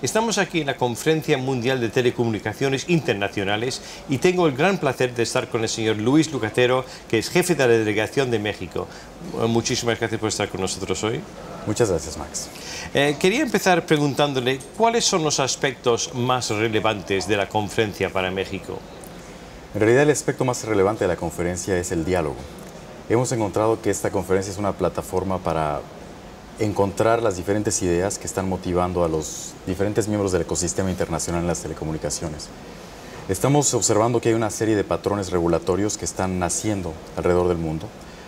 Estamos aquí en la Conferencia Mundial de Telecomunicaciones Internacionales y tengo el gran placer de estar con el señor Luis Lucatero, que es jefe de la Delegación de México. Muchísimas gracias por estar con nosotros hoy. Muchas gracias, Max. Quería empezar preguntándole cuáles son los aspectos más relevantes de la conferencia para México. En realidad, el aspecto más relevante de la conferencia es el diálogo. Hemos encontrado que esta conferencia es una plataforma para encontrar las diferentes ideas que están motivando a los diferentes miembros del ecosistema internacional en las telecomunicaciones. Estamos observando que hay una serie de patrones regulatorios que están naciendo alrededor del mundo.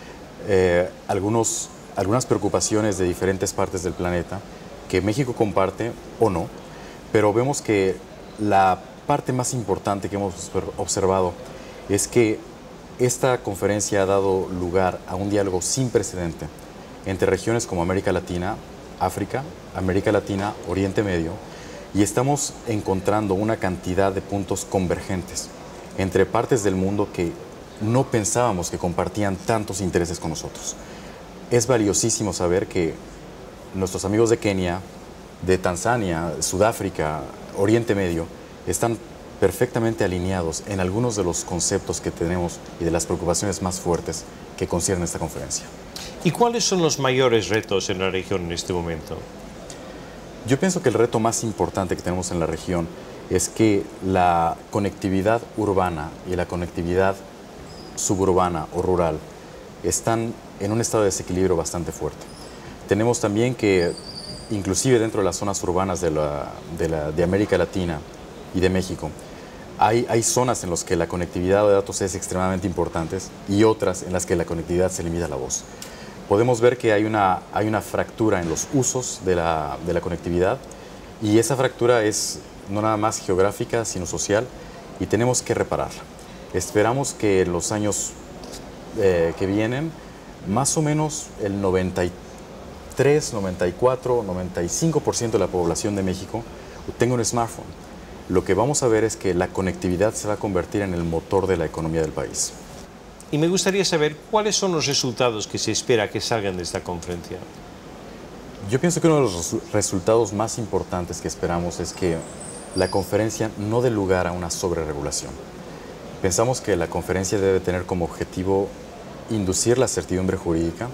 Algunas preocupaciones de diferentes partes del planeta que México comparte o no, pero vemos que la parte más importante que hemos observado es que esta conferencia ha dado lugar a un diálogo sin precedente entre regiones como América Latina, África, América Latina, Oriente Medio, y estamos encontrando una cantidad de puntos convergentes entre partes del mundo que no pensábamos que compartían tantos intereses con nosotros. Es valiosísimo saber que nuestros amigos de Kenia, de Tanzania, Sudáfrica, Oriente Medio, están perfectamente alineados en algunos de los conceptos que tenemos y de las preocupaciones más fuertes que conciernen esta conferencia. ¿Y cuáles son los mayores retos en la región en este momento? Yo pienso que el reto más importante que tenemos en la región es que la conectividad urbana y la conectividad suburbana o rural están en un estado de desequilibrio bastante fuerte. Tenemos también que, inclusive dentro de las zonas urbanas de América Latina y de México, hay zonas en las que la conectividad de datos es extremadamente importante y otras en las que la conectividad se limita a la voz. Podemos ver que hay una fractura en los usos de la conectividad, y esa fractura es no nada más geográfica, sino social, y tenemos que repararla. Esperamos que en los años que vienen, más o menos el 93, 94, 95% de la población de México tenga un smartphone. Lo que vamos a ver es que la conectividad se va a convertir en el motor de la economía del país. Y me gustaría saber cuáles son los resultados que se espera que salgan de esta conferencia. Yo pienso que uno de los resultados más importantes que esperamos es que la conferencia no dé lugar a una sobreregulación. Pensamos que la conferencia debe tener como objetivo inducir la certidumbre jurídica,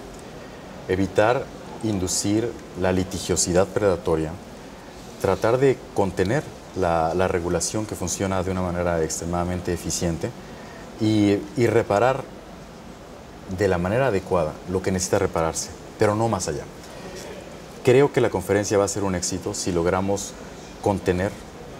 evitar inducir la litigiosidad predatoria, tratar de contener la regulación que funciona de una manera extremadamente eficiente y reparar de la manera adecuada lo que necesita repararse, pero no más allá. Creo que la conferencia va a ser un éxito si logramos contener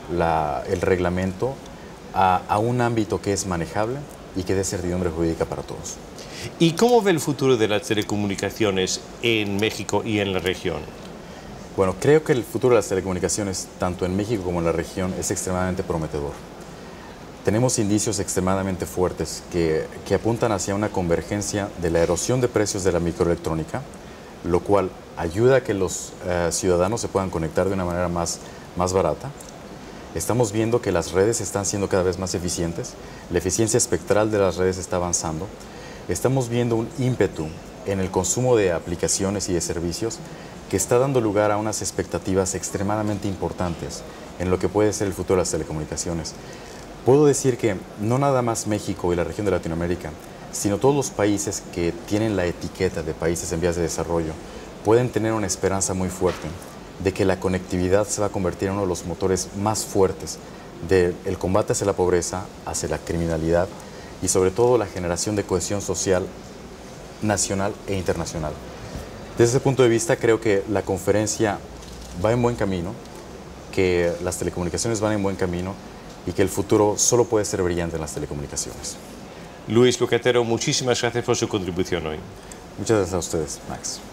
el reglamento a un ámbito que es manejable y que dé certidumbre jurídica para todos. ¿Y cómo ve el futuro de las telecomunicaciones en México y en la región? Bueno, creo que el futuro de las telecomunicaciones, tanto en México como en la región, es extremadamente prometedor. Tenemos indicios extremadamente fuertes que apuntan hacia una convergencia de la erosión de precios de la microelectrónica, lo cual ayuda a que los ciudadanos se puedan conectar de una manera más barata. Estamos viendo que las redes están siendo cada vez más eficientes, la eficiencia espectral de las redes está avanzando. Estamos viendo un ímpetu en el consumo de aplicaciones y de servicios que está dando lugar a unas expectativas extremadamente importantes en lo que puede ser el futuro de las telecomunicaciones. Puedo decir que no nada más México y la región de Latinoamérica, sino todos los países que tienen la etiqueta de países en vías de desarrollo, pueden tener una esperanza muy fuerte de que la conectividad se va a convertir en uno de los motores más fuertes del combate hacia la pobreza, hacia la criminalidad y sobre todo la generación de cohesión social nacional e internacional. Desde ese punto de vista, creo que la conferencia va en buen camino, que las telecomunicaciones van en buen camino y que el futuro solo puede ser brillante en las telecomunicaciones. Luis Lucatero, muchísimas gracias por su contribución hoy. Muchas gracias a ustedes, Max.